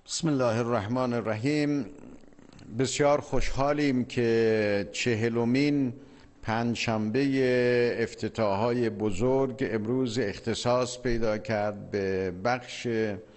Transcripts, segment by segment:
بسم الله الرحمن الرحیم. بسیار خوشحالیم که 40مین پنجشنبه افتتاحهای بزرگ امروز اختصاص پیدا کرد به بخش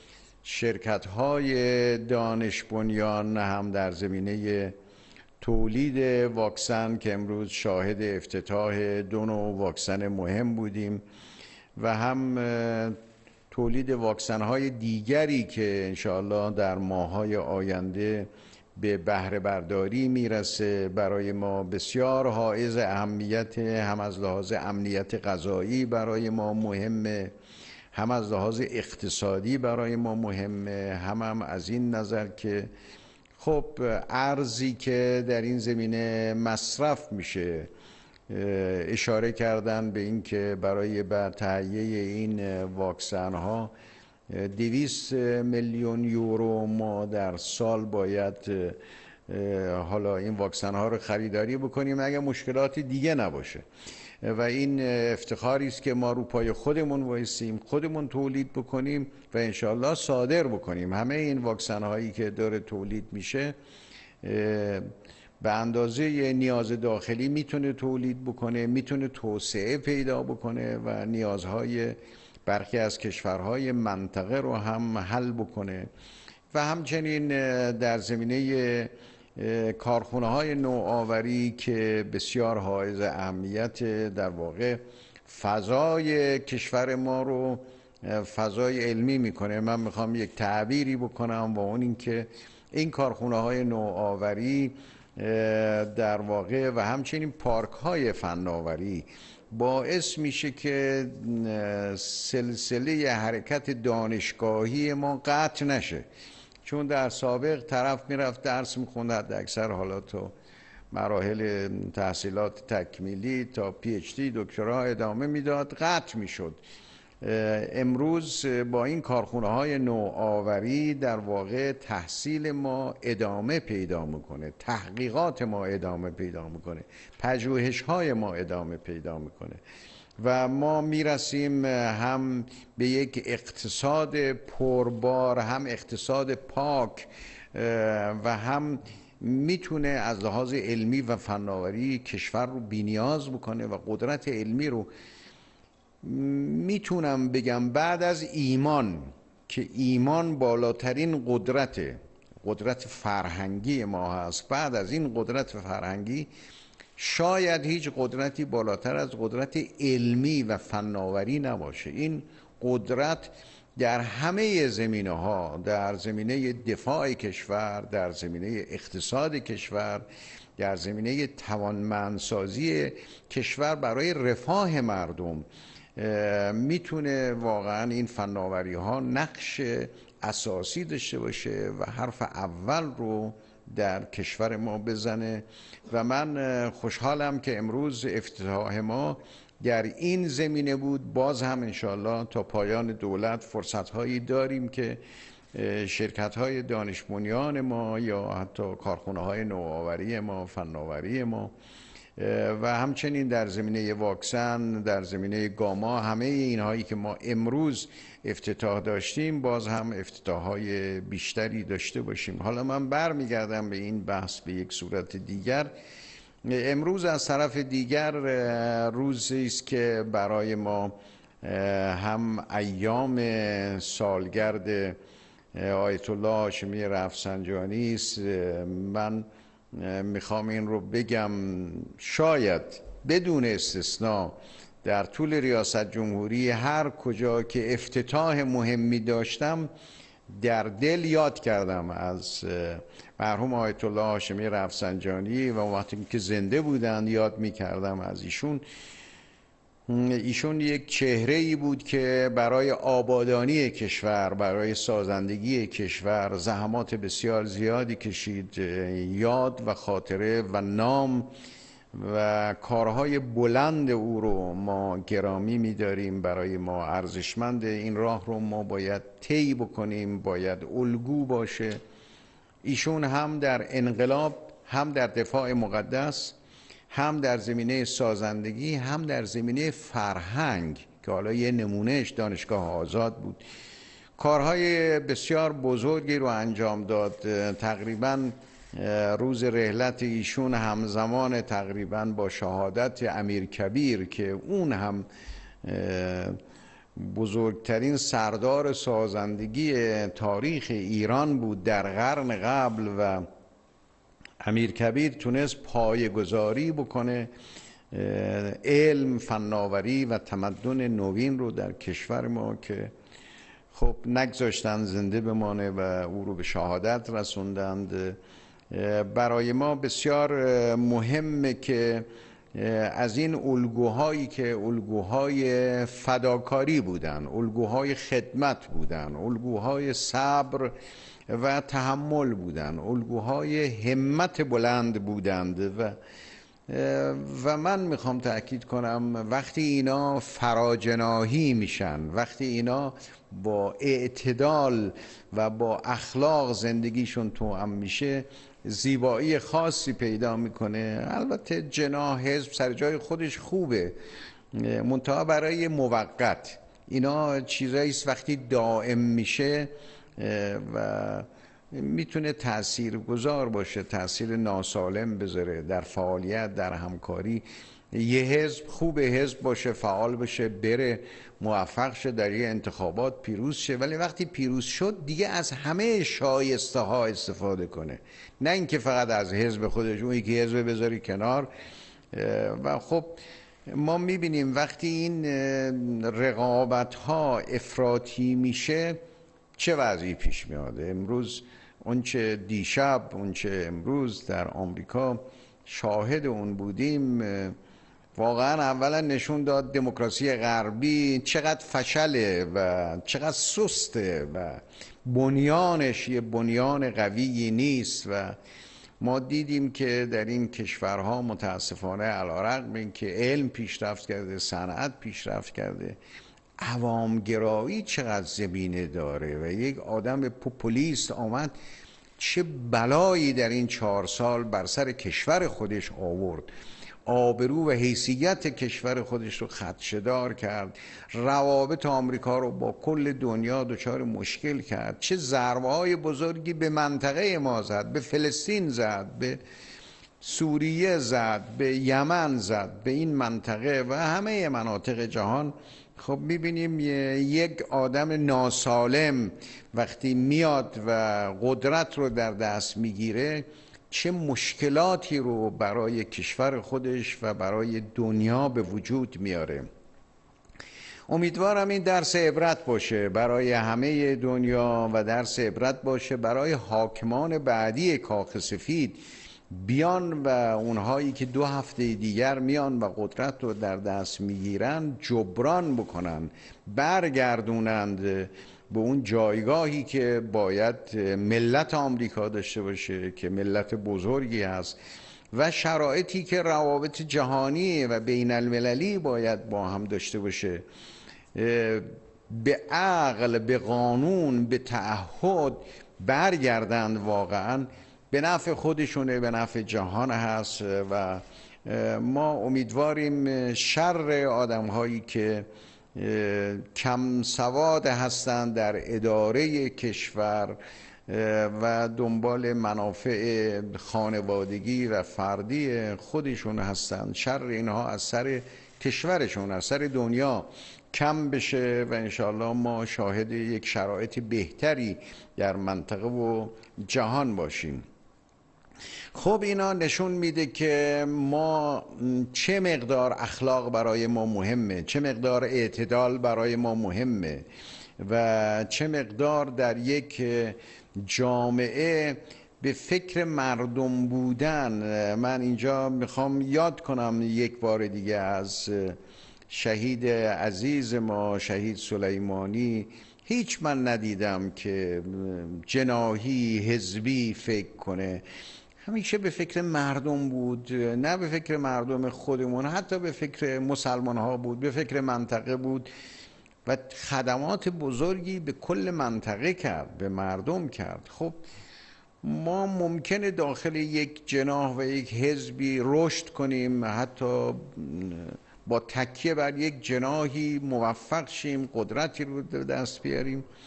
شرکت‌های دانش بنیان، هم در زمینه تولید واکسن که امروز شاهد افتتاح 2 نوع واکسن مهم بودیم و هم تولید واکسن‌های دیگری که انشاءالله در ماه‌های آینده به بهره برداری میرسه. برای ما بسیار حائز اهمیت، هم از لحاظ امنیت غذایی برای ما مهمه، هم از لحاظ اقتصادی برای ما مهمه، هم از این نظر که خب ارزی که در این زمینه مصرف میشه. اشاره کردن به این که برای تهیه این واکسن ها 200 میلیون یورو ما در سال باید حالا این واکسن ها رو خریداری بکنیم اگر مشکلات دیگه نباشه، و این افتخاری است که ما رو پای خودمون وایسیم، خودمون تولید بکنیم و انشالله صادر بکنیم. همه این واکسن هایی که داره تولید میشه به اندازه نیاز داخلی میتونه تولید بکنه، میتونه توسعه پیدا بکنه و نیازهای برخی از کشورهای منطقه رو هم حل بکنه. و همچنین در زمینه کارخونه های نوآوری که بسیار حائز اهمیت، در واقع فضای کشور ما رو فضای علمی میکنه. من میخوام یک تعبیری بکنم و اون این که این کارخونه های نوآوری در واقع و همچنین پارک های فناوری باعث میشه که سلسله حرکت دانشگاهی ما قطع نشه، چون در سابق طرف میرفت درس میخوند، حد اکثر حالا تو مراحل تحصیلات تکمیلی تا PhD دکترا ادامه میداد، قطع میشد. امروز با این کارخونه های نوآوری در واقع تحصیل ما ادامه پیدا میکنه، تحقیقات ما ادامه پیدا میکنه، پژوهش های ما ادامه پیدا میکنه و ما میرسیم هم به یک اقتصاد پربار، هم اقتصاد پاک و هم میتونه از لحاظ علمی و فناوری کشور رو بی‌نیاز بکنه و قدرت علمی رو میتونم بگم بعد از ایمان که ایمان بالاترین قدرت فرهنگی ما هست، بعد از این قدرت فرهنگی شاید هیچ قدرتی بالاتر از قدرت علمی و فناوری نباشه. این قدرت در همه زمینه ها، در زمینه دفاع کشور، در زمینه اقتصاد کشور، در زمینه توانمندسازی کشور برای رفاه مردم میتونه واقعا این فناوری ها نقش اساسی داشته باشه و حرف اول رو در کشور ما بزنه. و من خوشحالم که امروز افتتاح ما در این زمینه بود. باز هم انشالله تا پایان دولت فرصت هایی داریم که شرکت های دانش بنیان ما یا حتی کارخونه های نوآوری ما، فناوری ما و همچنین در زمینه واکسن، در زمینه گاما، همه اینهایی که ما امروز افتتاح داشتیم باز هم افتتاحهای بیشتری داشته باشیم. حالا من برمیگردم به این بحث به یک صورت دیگر. امروز از طرف دیگر روزی است که برای ما هم ایام سالگرد آیت الله هاشمی رفسنجانی است. من میخوام این رو بگم، شاید بدون استثناء در طول ریاست جمهوری هر کجا که افتتاح مهمی داشتم در دل یاد کردم از مرحوم آیت الله هاشمی رفسنجانی و وقتی که زنده بودند یاد میکردم از ایشون. ایشون یک چهره‌ای بود که برای آبادانی کشور، برای سازندگی کشور زحمات بسیار زیادی کشید. یاد و خاطره و نام و کارهای بلند او رو ما گرامی می‌داریم، برای ما ارزشمند. این راه رو ما باید طی بکنیم، باید الگو باشه. ایشون هم در انقلاب، هم در دفاع مقدس، هم در زمینه سازندگی، هم در زمینه فرهنگ که حالا یه نمونهش دانشگاه آزاد بود، کارهای بسیار بزرگی رو انجام داد. تقریبا روز رحلت ایشون همزمان تقریبا با شهادت امیرکبیر که اون هم بزرگترین سردار سازندگی تاریخ ایران بود در قرن قبل و امیرکبیر تونست پایه‌گذاری بکنه علم، فناوری و تمدن نوین رو در کشور ما که خب نگذاشتن زنده بمانه و او رو به شهادت رسوندند. برای ما بسیار مهمه که از این الگوهایی که الگوهای فداکاری بودن، الگوهای خدمت بودن، الگوهای صبر و تحمل بودن، الگوهای همت بلند بودند و من میخوام تأکید کنم وقتی اینا فراجناحی میشن، وقتی اینا با اعتدال و با اخلاق زندگیشون توأم میشه، زیبایی خاصی پیدا میکنه. البته جناح حزب سر جای خودش خوبه، منتها برای موقت. اینا چیزایی است وقتی دائم میشه و میتونه تأثیر گذار باشه، تأثیر ناسالم بذاره در فعالیت، در همکاری. یه حزب خوبه حزب باشه، فعال باشه، بره موفق شه، در یه انتخابات پیروز شه، ولی وقتی پیروز شد دیگه از همه شایسته ها استفاده کنه، نه اینکه فقط از حزب خودش، اون یکی حزب بذاری کنار. و خب ما میبینیم وقتی این رقابت ها افراطی میشه چه وضعی پیش میاده. امروز اونچه دیشب، اونچه امروز در آمریکا شاهد اون بودیم، واقعا اولا نشون داد دموکراسی غربی چقدر فشله و چقدر سسته و بنیانش یه بنیان قویی نیست. و ما دیدیم که در این کشورها متاسفانه علیرغم اینکه علم پیشرفت کرده، صنعت پیشرفت کرده، عوامگرایی چقدر زمینه داره و یک آدم پوپولیست آمد چه بلایی در این 4 سال بر سر کشور خودش آورد، آبرو و حیثیت کشور خودش رو خدشه‌دار کرد، روابط آمریکا رو با کل دنیا دچار مشکل کرد، چه ضربه‌های بزرگی به منطقه ما زد، به فلسطین زد، به سوریه زد، به یمن زد، به این منطقه و همه مناطق جهان. خب میبینیم یک آدم ناسالم وقتی میاد و قدرت رو در دست میگیره چه مشکلاتی رو برای کشور خودش و برای دنیا به وجود میاره. امیدوارم این درس عبرت باشه برای همه دنیا و درس عبرت باشه برای حاکمان بعدی کاخ سفید، بیان و اونهایی که 2 هفته دیگر میان و قدرت رو در دست میگیرن جبران بکنن، برگردونند به اون جایگاهی که باید ملت آمریکا داشته باشه که ملت بزرگی هست و شرایطی که روابط جهانی و بین المللی باید با هم داشته باشه. به عقل، به قانون، به تعهد برگردند، واقعا به نفع خودشونه، به نفع جهان هست. و ما امیدواریم شر آدم هایی که کم سواد هستند در اداره کشور و دنبال منافع خانوادگی و فردی خودشون هستند، شر اینها از سر کشورشون، از سر دنیا کم بشه و انشاءالله ما شاهد یک شرایط بهتری در منطقه و جهان باشیم. خب اینا نشون میده که ما چه مقدار اخلاق برای ما مهمه، چه مقدار اعتدال برای ما مهمه و چه مقدار در یک جامعه به فکر مردم بودن. من اینجا میخوام یاد کنم یک بار دیگه از شهید عزیز ما، شهید سلیمانی. هیچ من ندیدم که جناحی حزبی فکر کنه، همیشه به فکر مردم بود، نه به فکر مردم خودمون، حتی به فکر مسلمان ها بود، به فکر منطقه بود و خدمات بزرگی به کل منطقه کرد، به مردم کرد. خب ما ممکنه داخل یک جناح و یک حزبی رشد کنیم، حتی با تکیه بر یک جناحی موفق شیم، قدرتی رو دست بیاریم،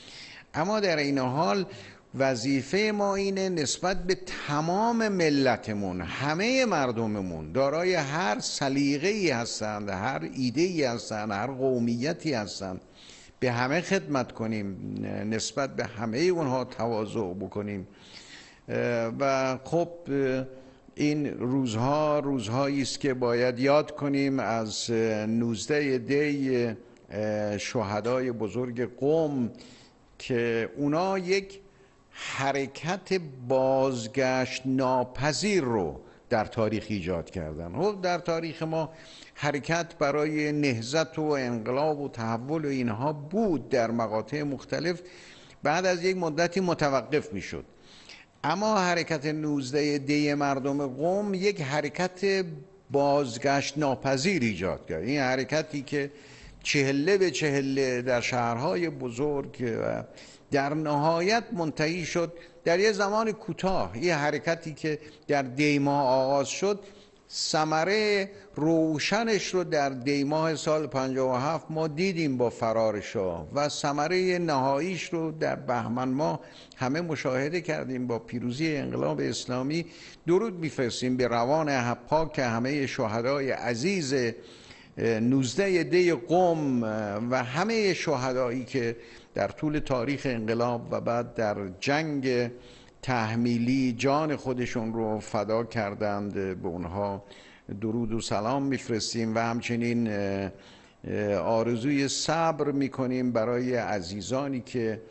اما در این حال وظیفه ما اینه نسبت به تمام ملتمون، همه مردممون دارای هر سلیقه‌ای هستند، هر ایده‌ای هستند، هر قومیتی هستند، به همه خدمت کنیم، نسبت به همه اونها تواضع بکنیم. و خب این روزهایی است که باید یاد کنیم از 19 دی شهدای بزرگ قم که اونا یک حرکت بازگشت ناپذیر رو در تاریخ ایجاد کردن. و در تاریخ ما حرکت برای نهضت و انقلاب و تحول و اینها بود در مقاطع مختلف، بعد از یک مدتی متوقف می شد. اما حرکت 19 دی مردم قم یک حرکت بازگشت ناپذیر ایجاد کرد. این حرکتی که چهله به چهله در شهرهای بزرگ و در نهایت منتهی شد در یه زمان کوتاه. یه حرکتی که در دی ماه آغاز شد، ثمره روشنش رو در دی ماه سال 57 ما دیدیم با فرار شاه و ثمره نهاییش رو در بهمن ماه همه مشاهده کردیم با پیروزی انقلاب اسلامی. درود می‌فرستیم به روان پاک همه شهدای عزیز 19 دی قم و همه شهدایی که در طول تاریخ انقلاب و بعد در جنگ تحمیلی جان خودشون رو فدا کردند. به اونها درود و سلام میفرستیم و همچنین آرزوی صبر میکنیم برای عزیزانی که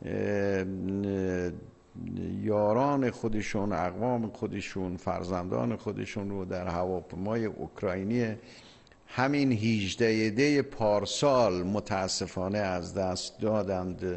یاران خودشون، اقوام خودشون، فرزندان خودشون رو در هواپیمای اوکراینی همین 18 دی پارسال متاسفانه از دست دادند.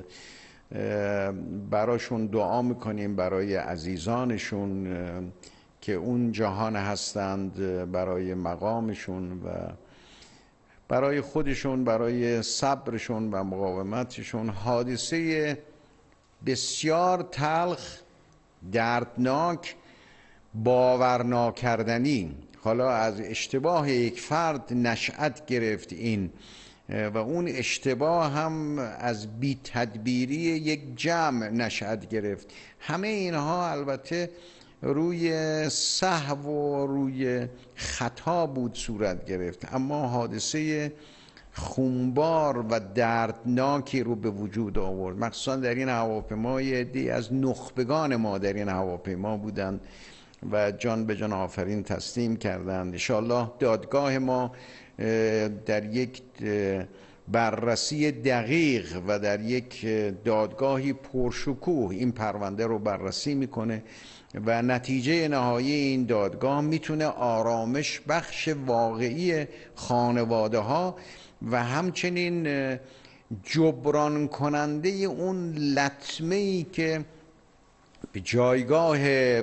براشون دعا میکنیم، برای عزیزانشون که اون جهان هستند، برای مقامشون و برای خودشون، برای صبرشون و مقاومتشون. حادثه بسیار تلخ، دردناک، باور ناکردنی. حالا از اشتباه یک فرد نشأت گرفت این و اون اشتباه هم از بی تدبیری یک جمع نشأت گرفت. همه اینها البته روی سهو و روی خطا بود صورت گرفت، اما حادثه خونبار و دردناکی رو به وجود آورد. مخصوصا در این هواپیما عده‌ای از نخبگان ما در این هواپیما بودند و جان به جان آفرین تسلیم کردند. انشاءالله دادگاه ما در یک بررسی دقیق و در یک دادگاهی پرشکوه این پرونده رو بررسی میکنه و نتیجه نهایی این دادگاه میتونه آرامش بخش واقعی خانواده ها و همچنین جبران کننده اون لطمه‌ای که به جایگاه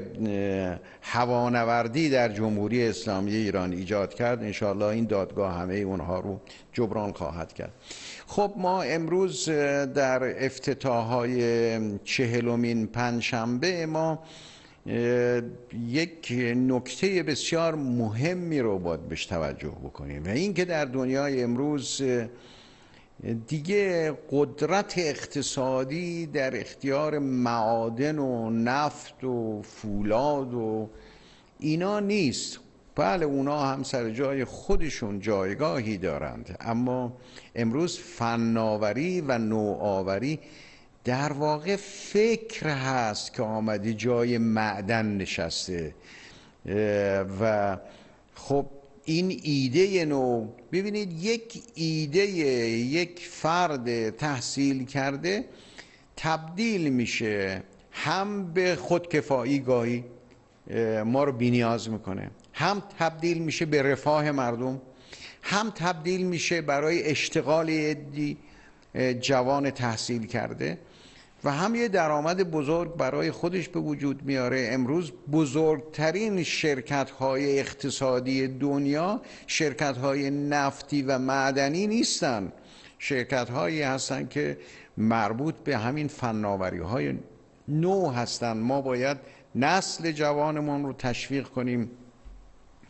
هوانوردی در جمهوری اسلامی ایران ایجاد کرد. انشاءالله این دادگاه همه اونها رو جبران خواهد کرد. خب ما امروز در افتتاحهای 40مین پنجشنبه ما یک نکته بسیار مهمی رو باید بهش توجه بکنیم و این که در دنیای امروز دیگه قدرت اقتصادی در اختیار معادن و نفت و فولاد و اینا نیست. بله اونا هم سر جای خودشون جایگاهی دارند، اما امروز فناوری و نوآوری در واقع فکر هست که آمده جای معدن نشسته و خب این ایده نو، ببینید یک ایده یک فرد تحصیل کرده تبدیل میشه هم به خودکفایی، گاهی ما رو بی‌نیاز میکنه، هم تبدیل میشه به رفاه مردم، هم تبدیل میشه برای اشتغال عده‌ای جوان تحصیل کرده و هم یه درآمد بزرگ برای خودش به وجود میاره. امروز بزرگترین شرکت‌های اقتصادی دنیا شرکت‌های نفتی و معدنی نیستن، شرکت‌هایی هستن که مربوط به همین فناوری‌های نو هستن. ما باید نسل جوانمون رو تشویق کنیم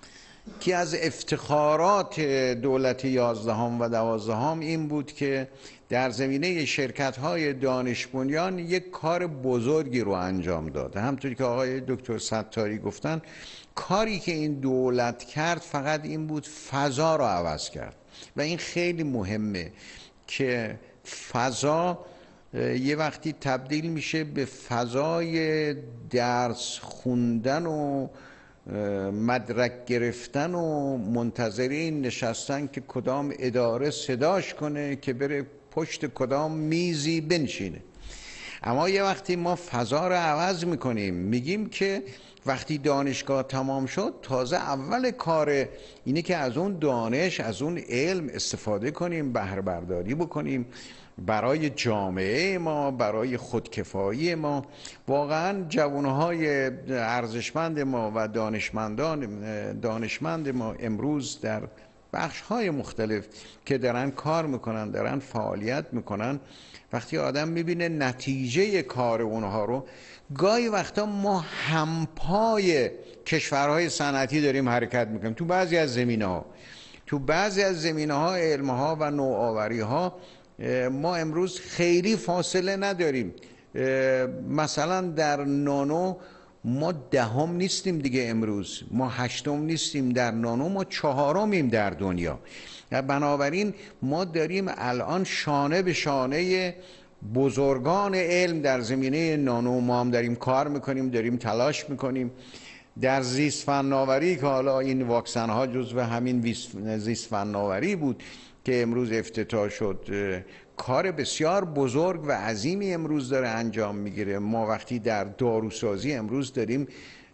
که از افتخارات دولت 11 و 12 این بود که در زمینه شرکت‌های دانش بنیان یک کار بزرگی رو انجام داد. همطوری که آقای دکتر ستاری گفتن، کاری که این دولت کرد فقط این بود فضا رو عوض کرد و این خیلی مهمه که فضا یه وقتی تبدیل میشه به فضای درس خوندن و مدرک گرفتن و منتظرین نشستن که کدام اداره صداش کنه که بره پشت کدام میزی بنشینه. اما یه وقتی ما فضا رو عوض میکنیم، میگیم که وقتی دانشگاه تمام شد تازه اول کار اینه که از اون دانش، از اون علم استفاده کنیم، بهره برداری بکنیم برای جامعه ما، برای خودکفایی ما. واقعا جوانهای ارزشمند ما و دانشمند ما امروز در بخش‌های مختلف که دارن کار میکنن، دارن فعالیت میکنن، وقتی آدم میبینه نتیجه کار اونها رو، گاهی وقتا ما همپای کشورهای صنعتی داریم حرکت میکنیم تو بعضی از زمینه‌ها. تو بعضی از زمینه‌ها علم‌ها و نوآوری‌ها ما امروز خیلی فاصله نداریم. مثلا در نانو ما 10 نیستیم دیگه، امروز ما 8 نیستیم، در نانو ما 4 در دنیا. بنابراین ما داریم الان شانه به شانه بزرگان علم در زمینه نانو ما هم داریم کار میکنیم، داریم تلاش میکنیم. در زیست فناوری که حالا این واکسن ها جزو همین زیست فناوری بود که امروز افتتاح شد، کار بسیار بزرگ و عظیمی امروز داره انجام میگیره. ما وقتی در داروسازی امروز داریم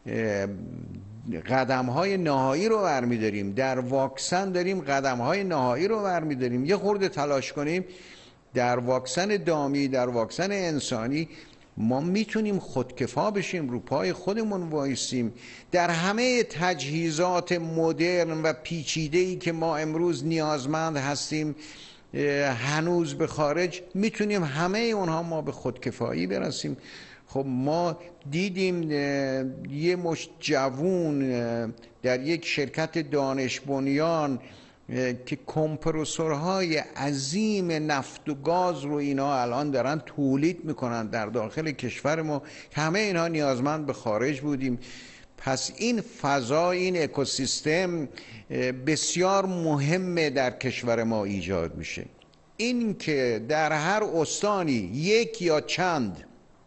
قدم‌های نهایی رو برمی‌داریم، در واکسن داریم قدم‌های نهایی رو برمی‌داریم. یه خورده تلاش کنیم در واکسن دامی، در واکسن انسانی ما میتونیم خودکفا بشیم، رو پای خودمون وایسیم. در همه تجهیزات مدرن و پیچیده‌ای که ما امروز نیازمند هستیم هنوز به خارج، میتونیم همه اونها ما به خودکفایی برسیم. خب ما دیدیم یه مشت جوون در یک شرکت دانش بنیان که کمپرسورهای عظیم نفت و گاز رو اینا الان دارن تولید میکنن در داخل کشور ما، همه اینها نیازمند به خارج بودیم. پس این فضا، این اکوسیستم بسیار مهمه در کشور ما ایجاد میشه. این که در هر استانی یک یا چند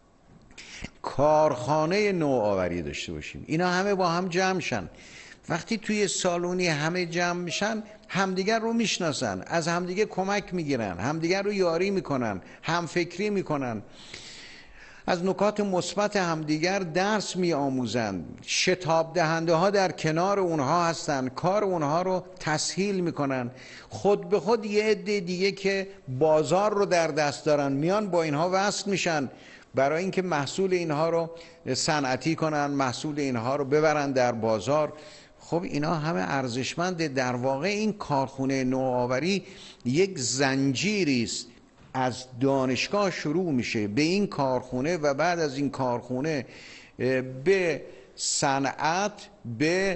کارخانه نوآوری داشته باشیم، اینا همه با هم جمع شن، وقتی توی سالونی همه جمع میشن همدیگر رو میشناسن، از همدیگه کمک میگیرن، همدیگر رو یاری میکنن، همفکری میکنن، از نکات مثبت همدیگر درس میآموزن. شتاب دهنده ها در کنار اونها هستن، کار اونها رو تسهیل میکنن. خود به خود یه عده دیگه که بازار رو در دست دارن میان با اینها وصل میشن برای اینکه محصول اینها رو صنعتی کنن، محصول اینها رو ببرن در بازار. خب اینا همه ارزشمنده. در واقع این کارخونه نوآوری یک زنجیری است، از دانشگاه شروع میشه به این کارخونه و بعد از این کارخونه به صنعت، به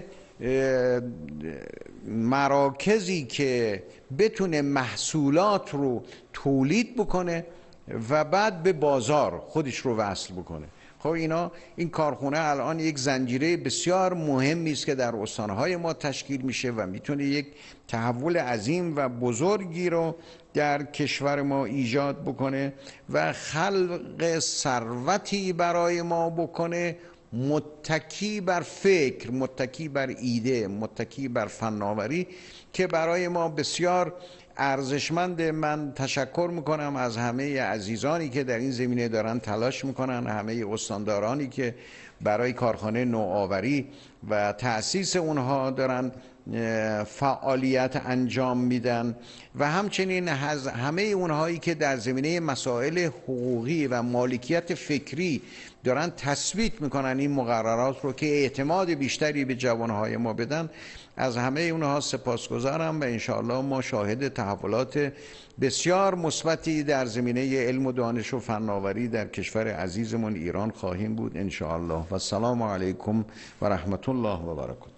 مراکزی که بتونه محصولات رو تولید بکنه و بعد به بازار خودش رو وصل بکنه. خب این کارخونه الان یک زنجیره بسیار مهمی است که در استانهای ما تشکیل میشه و میتونه یک تحول عظیم و بزرگی رو در کشور ما ایجاد بکنه و خلق ثروتی برای ما بکنه، متکی بر فکر، متکی بر ایده، متکی بر فناوری که برای ما بسیار ارزشمند. من تشکر میکنم از همه عزیزانی که در این زمینه دارن تلاش میکنن، همه استاندارانی که برای کارخانه نوآوری و تأسیس اونها دارن فعالیت انجام میدن و همچنین همه اونهایی که در زمینه مسائل حقوقی و مالکیت فکری دارن تثبیت میکنن این مقررات رو که اعتماد بیشتری به جوانهای ما بدن. از همه اونها سپاسگزارم و انشاءالله ما شاهد تحولات بسیار مثبتی در زمینه علم و دانش و فناوری در کشور عزیزمون ایران خواهیم بود انشاءالله. و السلام علیکم و رحمت الله و برکاته.